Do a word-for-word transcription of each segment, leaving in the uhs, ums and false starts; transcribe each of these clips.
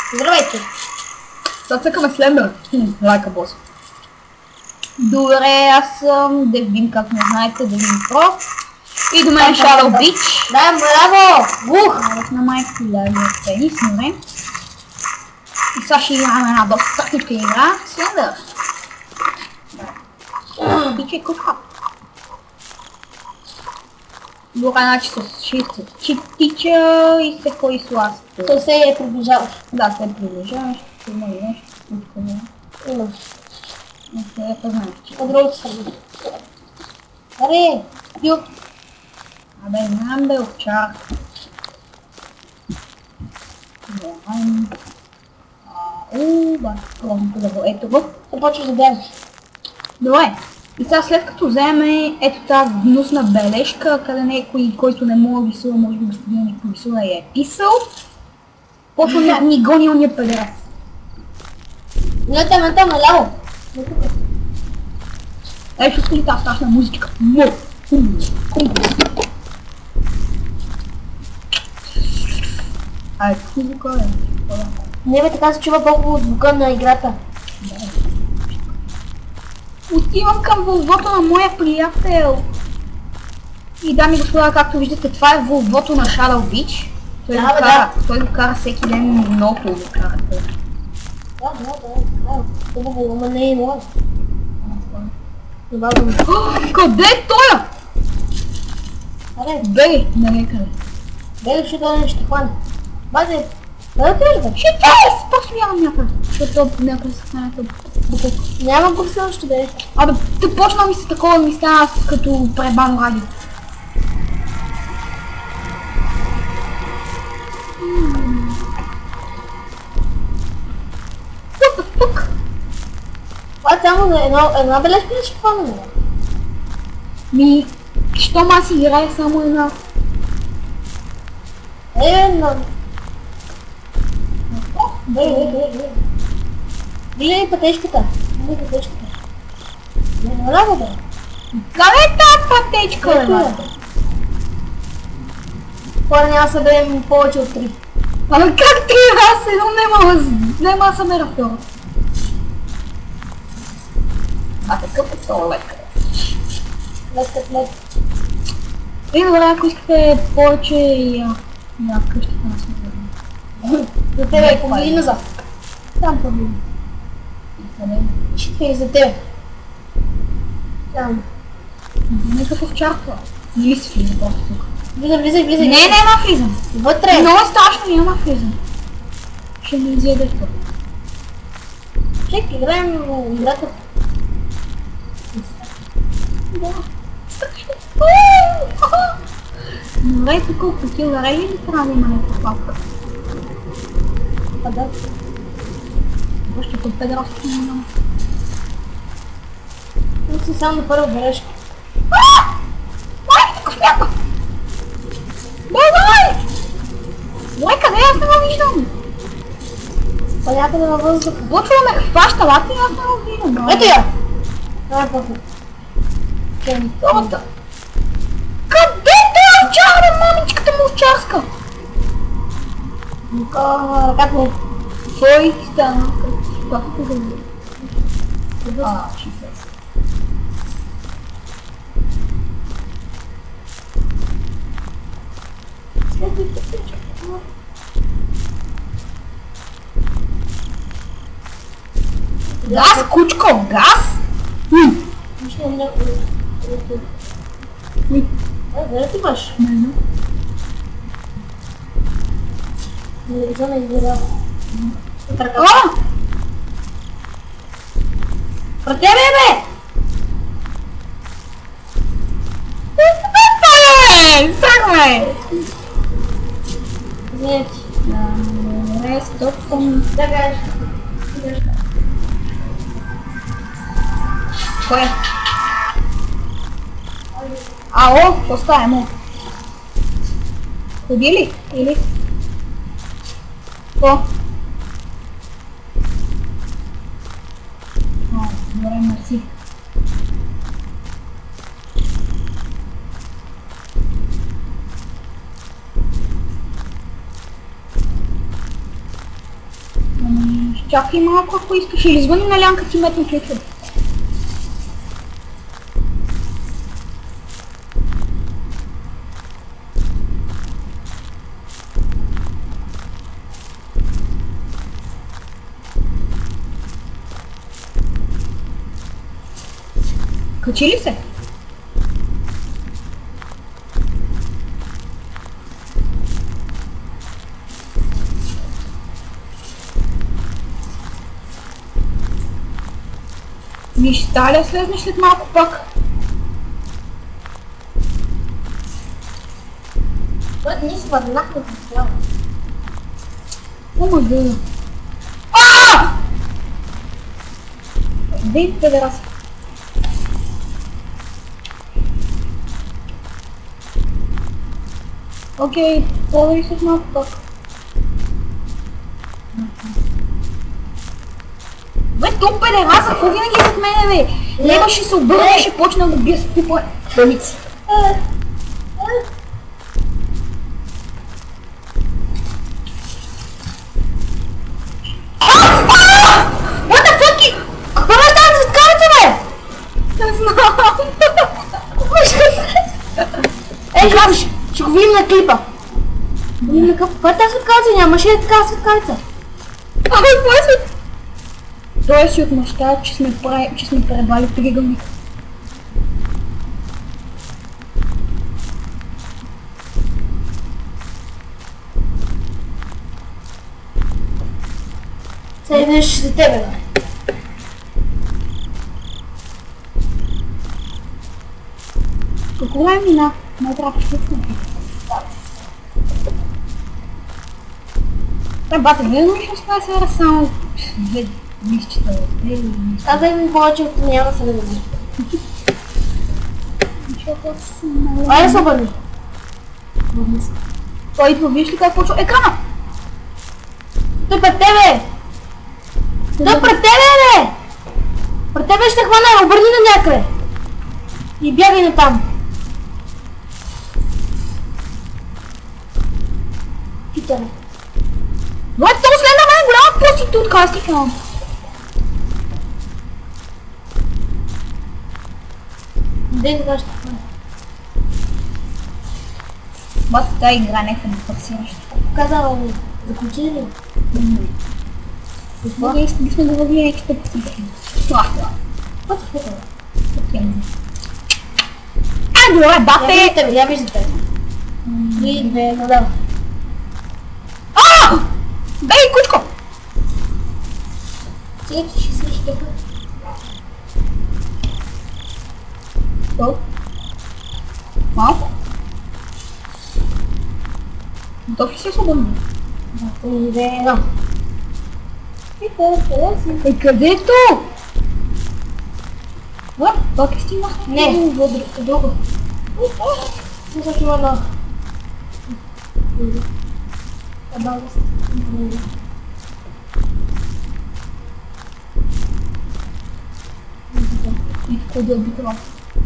Здравейте! Сега цъкаме Слендър. Лайка бос. Добре, аз съм Девин, както не знаете, Девин Про. И до мен е Shadow Beach. Да, браво! Ух! Аз на майка левия тенис, добре. И сега ще играем една доста тъхничка игра. Слендър. Пичай купа. Добре, значи с читича и се кой с ласт. Той се е приближаваш. Да, се приближаваш. Има ли нещо? Откъде? Имаш. Откъде да знаеш, че? От другата страна. Аре! Юг! Абе, знам бе, овчарка. Главам. Ууу, ба, клонното да го. Ето го. Започваш да бягаш. Добре. И сега след като вземе ето тази гнусна бележка, къде някой, който не мога да рисува, може би господин Никой рисува я е писал, почва да ни гони ония педерас. Не там, не там, наляво. Ей, ще скали тази страшна музичка. Му! Хум! Хум! Ай, какво звука е? Не бе, така се чува по-хубаво звука на играта. Отивам към вълвото на моя приятел. И дами и господа, както виждате, това е вълвото на Shadow Beach. Той, Да, го, бе, кара, да. той го кара всеки ден, много хубаво го кара. той. Да, да, да, да. Хубаво, ама не е много. Добавям. О, къде е той? Аре, Бей, не къде. бегаш, ще той не ще хване. Базе, да отидеш бе? Ще тез! Просто нямам някъде. Защото някъде се стане буклук. Няма го все още бе. Абе, те почна ми се такова ми стана като пребано радио. What the fuck? Това е само за едно, една бележка ли ще хване? Ми, щом аз играя само една. Е, но... Бей, бей, бей, бей. Гледай пътечката. Гледай пътечката. Не наляво бе. Къде е тази пътечка, бе, Ето бе? е. Хора няма да съберем повече от три. Абе, как три аз едно нема, нема да събера второ. А такъв е това лека. Лескат лед. Е, добре, ако искате повече и а, на къщата на смъртта. За тебе, помили назад. Там побили. Къде? Читка и за тебе. Там. Нека повчарква. Или си влиза просто тук. Влизай, влизай, влизай. Не, няма влизам. Вътре. Много е страшно, няма влизам. Ще ми изяде това. Чек, играем играта. Да. Страшно. Добре, тук от такива рейли ли трябва да има някаква папка? А да. Още под педерастите не няма. Тук си само на първа бележка. Ааа! Май, тук смята! Бай, бай! Бай, къде? Аз не го виждам. Па някъде във въздуха. Почва да ме хваща лапи и аз не го виждам. Ето я! Това е после. Втората. Къде е овчара, мамичката му овчарска? Ника, ръката ми. Той стана като спахте за мен. А, чифе. Газ, кучко, газ? Уй! Виж на някой. Уй! Е, да ти имаш? Не знам. Не лиза на избира. А! Про тебе бе! Е, страхме! Извинете. Добре, стопвам. Да кажеш. Кой е? Ало, какво става, му? Ходи ли? Или? Какво? О, добре, мерси. Чакай малко, ако искаш, или звъни на Лянка ти метни ключове. Качи ли се? Виж, става ли слезнеш след малко пак? Брат, ние се върнахме в това. Ома да. Ааа! Дей, педерас. Окей, провери след малко пак. Бе, то педераса, какво винаги е зад мене, бе? Лева ще се обърне и ще почне да го бия с тупа пълици. What the fuck? Какво ме става за светкавица, бе? Не знам. Ей, Жлабиш, ще го видим на клипа. Видим на клипа. Това е тази светкавица, нямаше ли такава светкавица? Абе, какво е свет? Той си отмъщава, че сме, прави, че сме пребали тригълник. Сега идеш за тебе, бе. Колко време мина? Не трябва да щупна. Та, бате, видно ли ще спая сега само две листчета от те или листчета? Казай ми повече, от няма да се види. Защото съм малко... Айде се обърни. Той идва, виж ли как почва екрана? Той пред тебе! Той пред тебе, бе! Пред тебе ще хвана, обърни на някъде. И бягай на там. Питаме. Но ето след на мен голяма проститутка, аз ти казвам. Дей да ще хвана. Бата, тази игра не е фарсираща. Казала ми, заключи ли? Какво? Ние сме го въвили някакви пъти. Това, това. Какво се хватава? Ай, добре, Я бате! виждате, я виждате. Три, две, надал. А! Бей, кучко! Сега ти ще свърши така. Go. Малко. Готов ли си свободно? Три, две, едно. И къде, къде си? Е, където? А, пак е стигнах. Не, друго. Не се чува на... Абал да се... И какво да би това?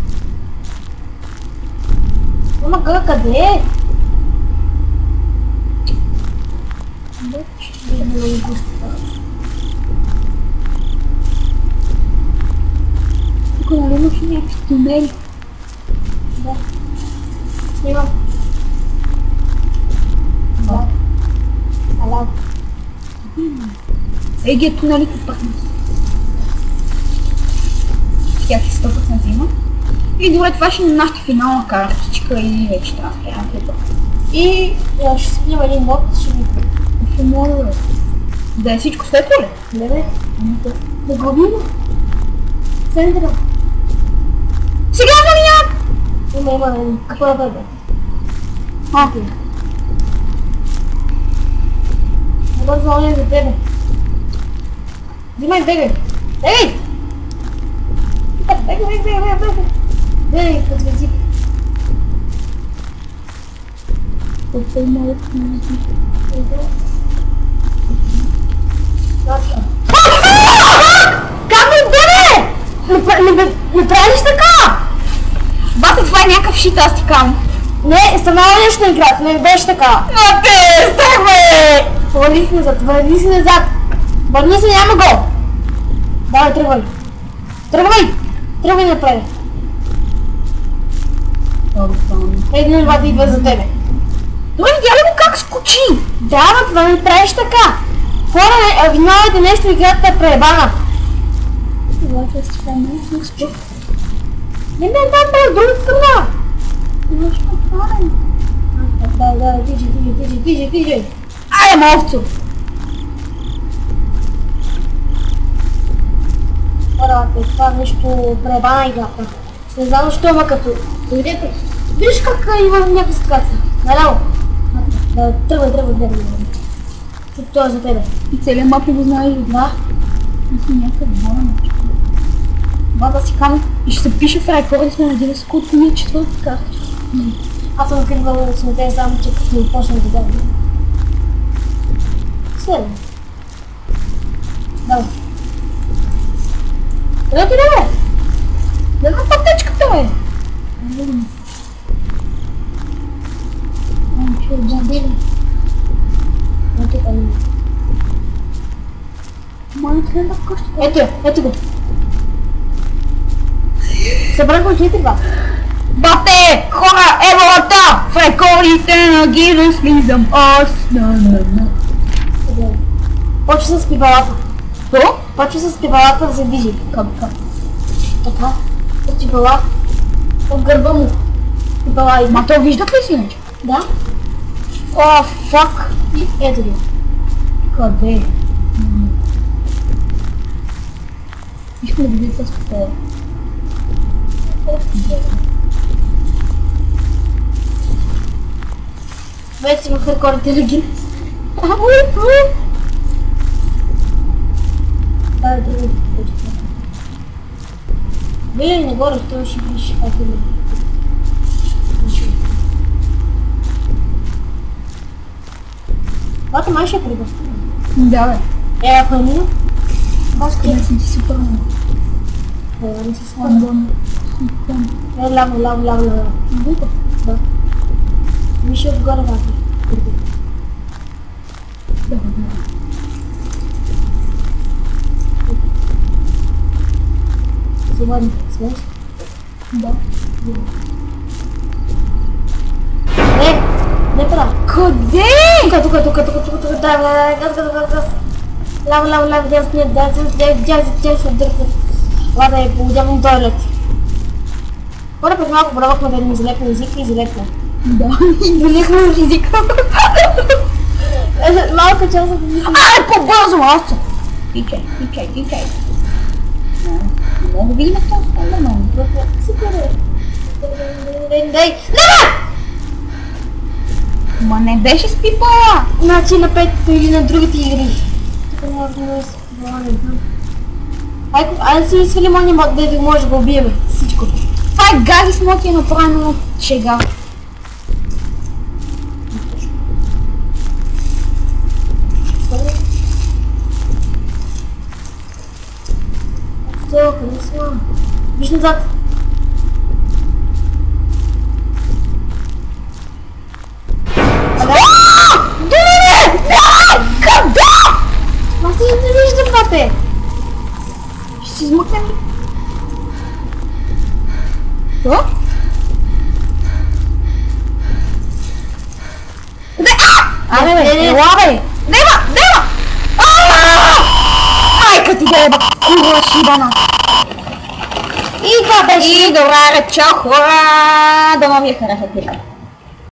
Мама, гъга, къде е? Да, Не е густата. тук нали имаше някакви тунели? Да. Снимам. Да. Алау. Ей ги е тунелите пък. Тях е сто процента има. И добре, това ще е нашата финална картичка и вече трябва да спрямо клипа. И я, ще спим един мод, ще ви... Какво мога да... Да е всичко светло ли? Не, бе. Да губим. Центъра. Сега го няма! Има, има, какво да бъде? А, Добър за оня за тебе. Взимай бегай. Бегай! Бегай, бегай, бегай, бегай. Бегай, като език. какво има от музик? Как ми бе? Не правиш така? Бате, това е някакъв шит, аз ти кам. Не, станало нещо на играта, не беше така. Но те, стах бе! Върни си назад, върни си назад. Върни се, няма гол! Давай, тръгвай! Тръгвай! Тръгвай напред! Един два идва за тебе. Добре, видя ли го как скочи? Да, но това не правиш така! Хора, виновете нещо, играта е преебана! Това е степенно, не спи. Не ме дам бе, другата страна! Не ще направим. Да, да, тижи, тижи, тижи, тижи, тижи! Айде, маловцо! Хора, това нещо преебана играта. Не знам защо, ама като дойдете. Виж как има някаква ситуация. Наляво. Да, тръгвай, тръгвай, тръгвай. Тук това е за тебе. И целият мап не го знаеш ли? Да. Мисля някакъв двойно. Бата си кам и ще се пише в рекорди сме на деветдесет колко ми е четвърта карта. Аз съм кръгвал с те само, че като сме почнали да гледам. Следно. Давай. Къде ти да бе? Да на пътечката бе! Ам, че отзадили. Но тук не. Май трябва да къща. Ето я, ето го. Събрах го четири два. Бате! Хора! Ево лата! В рекордите на Гинес слизам аз! На, на, на. Почва с пибалата. Що? Почва с пибалата да се движи. Как, как? Така. С пибала. От гърба му. Пибала и... Ма то виждат ли си иначе? Да. О, фак. И ето ги. Къде? Искам да видя с това. Вече си в рекордите на Гинес. Да, да, да. Вие нагоре, той ще виж как е. Бата май ще е прибър. Да бе. Е, ако е мина? Баска не съм ти супер много. Е, не си спомня. Е, ляво, ляво, ляво, ляво. Бука. Да. Миши отгоре вака. Да, да. Сегодня, знаешь? Да. Е, не пора. Къде? Тука, тука, тука, тука, тука, тука, дай, дай, газ, газ, газ, газ. Ляво, ляво, ляво, дясно, нет, дясно, дясно, дясно, дясно, дясно. Ладно, е, отивам в тоалет. Хора, преди малко пробвахме да ни залепне езика и залепне. Да, избелихме в езика. Малко част от езика. Ай, по-бързо, малко! Тикай, тикай, тикай. Не мога да видим този споменон. Супер е. Дай, дай. Не! Ма не беше с пипала! Значи на петата или на другите игри. Тук може да е спомена. Айде, айде си свалим ония мод, да може да го убиеме. Всичко. Това е гази с моти е направено от шега. Все, къде съм? Виж назад. Аз не виждам, папе! Ще си измъкнем ли? Що? Абе, бе, Ела бе! Дева! Дева! Майка ти деба! Курва шибана! И това беше! И добра реча хора! Да ма ви хареса клипа.